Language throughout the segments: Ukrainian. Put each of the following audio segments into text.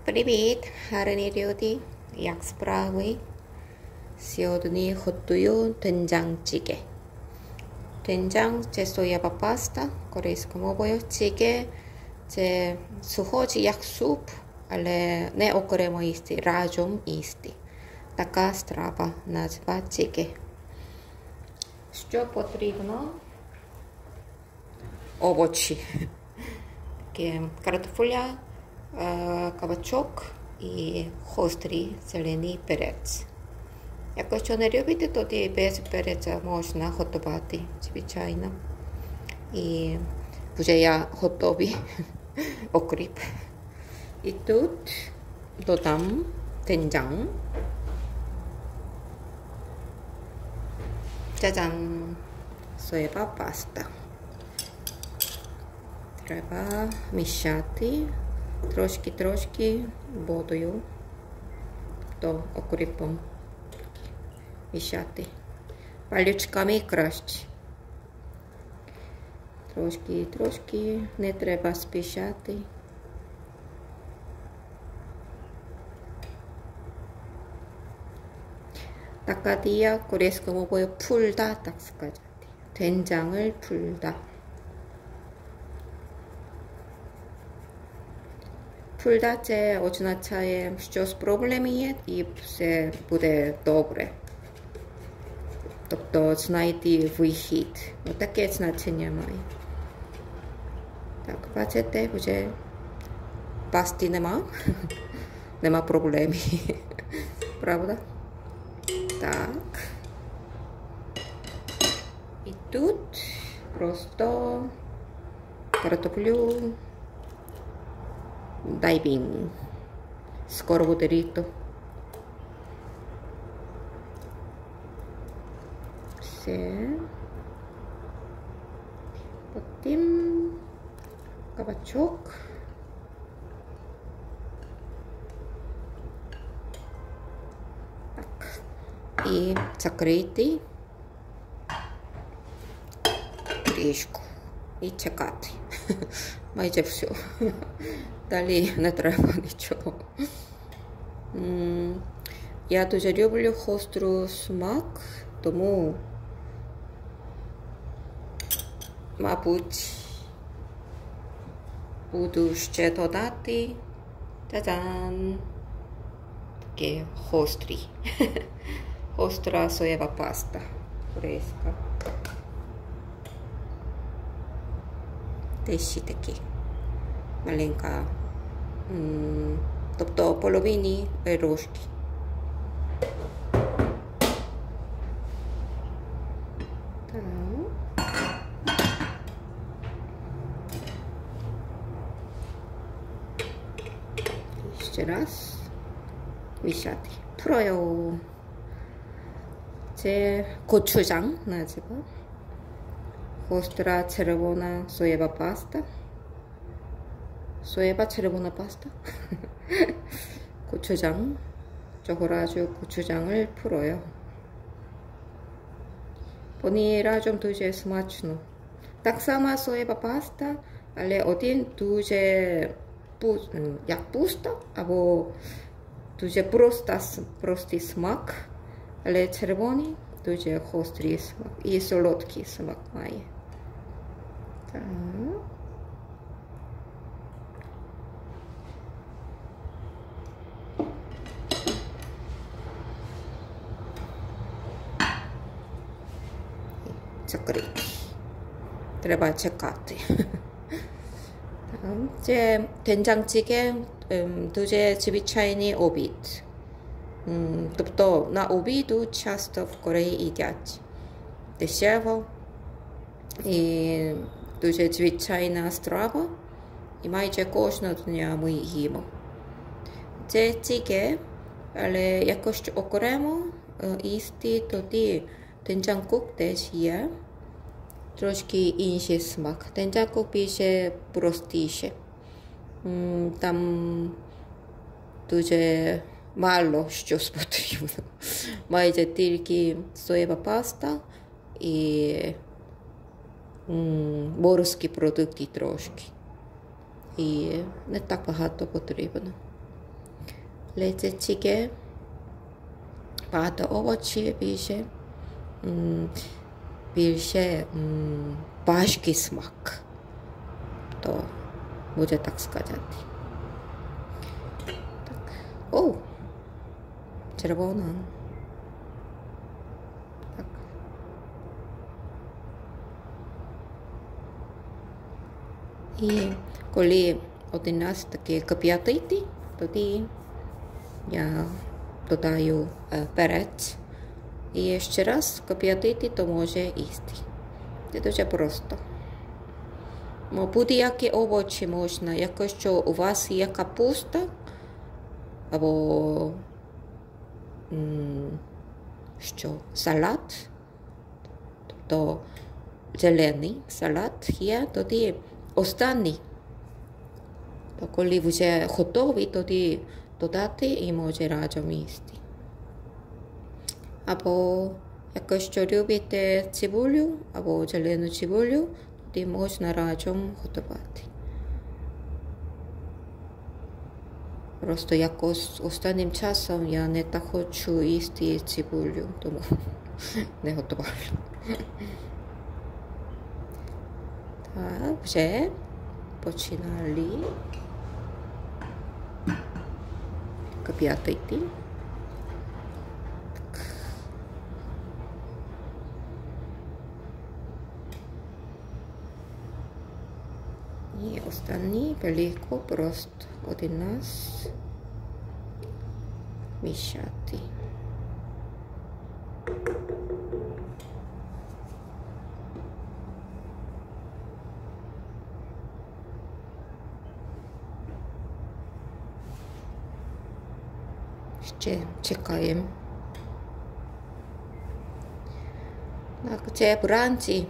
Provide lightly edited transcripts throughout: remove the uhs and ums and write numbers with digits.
Привіт, гарні люди. Як справи? Сьогодні готую 된장찌개. 된장 це соєва паста, корейською мовою. 찌개 це схожий як суп, але не окремо їсти, разом їсти. Така страва назва 찌개. Що потрібно? Овочі. Картопля, кабачок і гострий зелений перець. Якщо не любите, тоді без перця можна готувати, звичайно. І вже я готовий окріп. І тут додам 된장. 짜잔! соєва паста. Треба мішати трошки водою, то окріпом мішати. Паличками краще. Трошки, не треба спішати. така дія корейською мовою 풀다, так сказати. 된장을 풀다. 풀다 це означає, щось проблеми є і все буде добре. Тобто знайти вихід. Отаке значення має. Так, бачите, вже пасти нема. Нема проблемів. Правда? Так. І тут просто картоплю дайбінг. Скоро буде літо. Все. Потім кабачок. Так. І закрити кришку. І чекати. Майже все. Далі не треба нічого. Я дуже люблю гострий смак, тому, мабуть, буду ще додати. 짜잔! таке гострий. Гостра соєва паста. Корейська. Теж такі. Маленька. Тобто половині ложки. Ще раз мішати. 풀어요. це 고추장 назва. Гостра червона соєва паста. соєва червона паста. 고추장. 저거라주 고추장을 풀어요. 보니라 좀 дуже смачно. Так само соєва паста, але один дуже як пусто, або дуже простий смак, але червоний дуже гострий смак і солодкий смак має. Так. закрити. треба чекати. це 된장찌개 дуже звичайний обід. тобто на обіду часто в Кореї їдять. дешево і дуже звичайна страва. І майже кожного дня ми їмо. це 찌개, але якось окремо їсти, тоді 된장국 теж є. трошки інший смак. 된장국 більше простіше. там дуже мало щось потрібно. майже тільки соєва паста і морські продукти трошки. І не так багато потрібно. 레제찌개, 바다 овощи більше важкий смак. То буде так сказати. Так. О! Червона. Так. І коли один раз таке кип'ятити, тоді я додаю перець. І ще раз кип'ятити, то може їсти. Це дуже просто. Будь-які овочі можна. Якщо у вас є капуста, або салат, тобто зелений салат є, тоді останній. То коли вже готовий, тоді додати і може разом їсти. Або якщо любите цибулю, або зелену цибулю, тоді можна разом готувати. Просто якось останнім часом я не так хочу їсти цибулю, тому не готувала. Так, вже починали кип'ятити. І останній велико просто один раз мішати. Ще чекаємо. Так, це вранці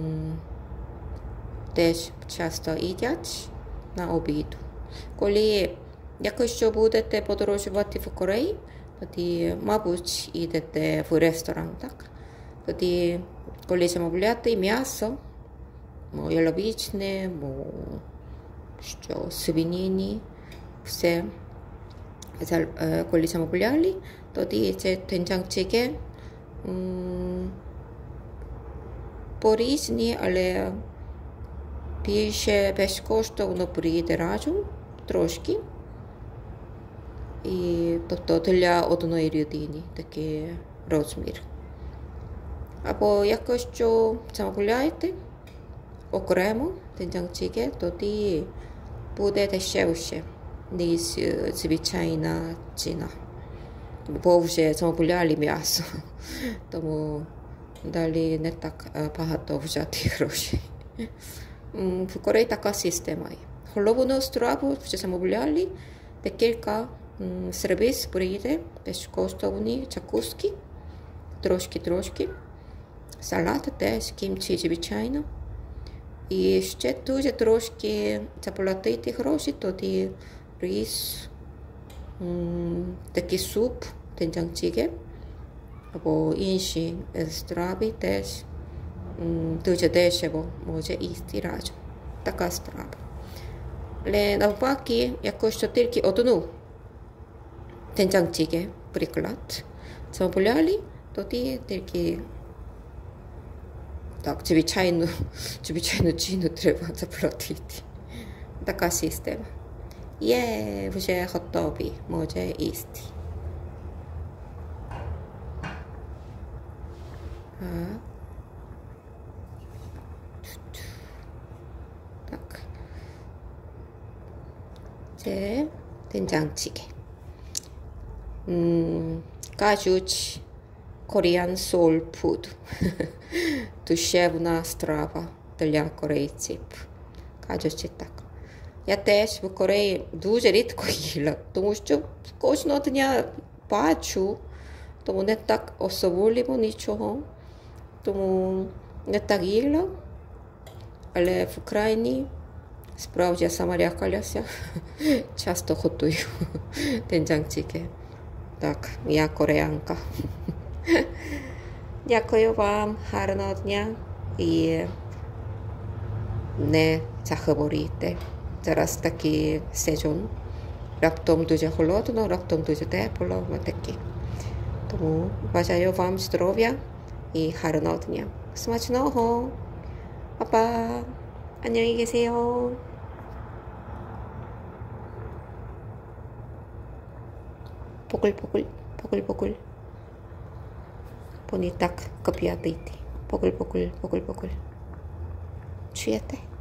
теж часто їдять на обід. Коли, якщо будете подорожувати в Кореї, тоді, мабуть, йдете в ресторан, так? Тоді, коли замовляти м'ясо, яловичне, свинини, все, коли замовляли, тоді це 된장찌개, по-різні, але більше безкоштовно прийде разом трошки. І тобто для одної людини такий розмір. Або якщо замовляєте окремо 된장찌개, тоді буде дешевше, ніж звичайна ціна. Бо вже замовляли м'ясо, тому далі не так багато взяти грошей. В Кореї така система є. Головну страву вже замовляли, декілька сервіс прийде, безкоштовні закуски, трошки, салат теж, кімчі, звичайно. І ще дуже трошки заплатити гроші, тоді рис, такий суп, 된장찌개, або інші страви теж дуже дешево може їсти разом. Така страва. Але навпаки, якщо тільки одну 된장찌개, приклад, замовляли, тоді тільки так, звичайну ціну треба заплатити. Така система. Є, вже готові, може їсти. Так. це 된장찌개. Кажуть, Korean soul food. Душевна страва для корейців. Кажуть так. Я теж в Кореї дуже рідко їла, тому що кожного дня бачу, тому не так особливо нічого. Тому не так їла, але в Україні справді я сама лякалася. Часто готую 된장찌개. Так, я кореянка. Дякую вам, гарного дня і не захворійте. Зараз такий сезон, Раптом дуже холодно, раптом дуже тепло. Такі. Тому бажаю вам здоров'я і гарного дня. смачного. Па-па. 안녕히 계세요. 보글보글 보글보글 보니 딱 급이야 베이티 보글보글 보글보글 취했대.